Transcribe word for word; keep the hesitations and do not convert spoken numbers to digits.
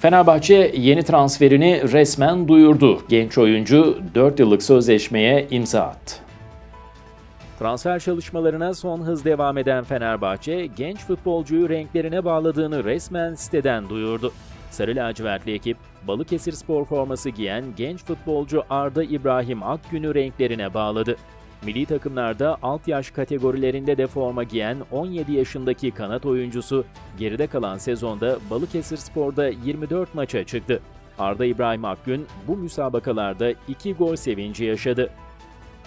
Fenerbahçe yeni transferini resmen duyurdu. Genç oyuncu dört yıllık sözleşmeye imza attı. Transfer çalışmalarına son hız devam eden Fenerbahçe, genç futbolcuyu renklerine bağladığını resmen siteden duyurdu. Sarı lacivertli ekip, Balıkesirspor forması giyen genç futbolcu Arda İbrahim Akgün'ü renklerine bağladı. Milli takımlarda alt yaş kategorilerinde de forma giyen on yedi yaşındaki kanat oyuncusu, geride kalan sezonda Balıkesirspor'da yirmi dört maça çıktı. Arda İbrahim Akgün bu müsabakalarda iki gol sevinci yaşadı.